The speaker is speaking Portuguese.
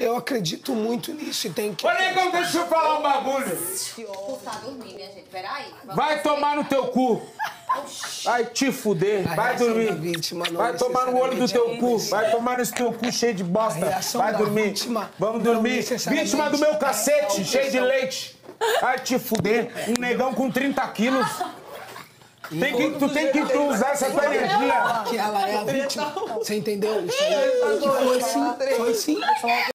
Eu acredito muito nisso e tem que... Ô, negão, deixa eu falar um bagulho. Tu tá dormindo, minha gente. Peraí. Vai tomar no teu cu. Vai te fuder. Vai dormir. Vai tomar no olho do teu cu. Vai tomar nesse teu cu cheio de bosta. Vai dormir. Vamos dormir. Vítima do meu cacete, cheio de leite. Vai te fuder. Um negão com 30 quilos. Tu tem que usar essa tua energia. Que ela é a vítima. Você entendeu? Isso aí foi sim.